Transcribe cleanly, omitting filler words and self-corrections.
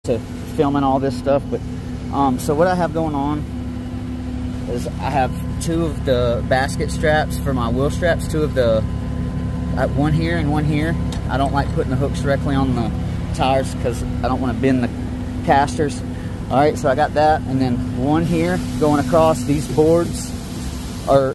to filming all this stuff, but so what I have going on is I have two of the basket straps for my wheel straps, two of the one here and one here. I don't like putting the hooks directly on the tires because I don't want to bend the casters. All right, so I got that, and then one here going across. These boards are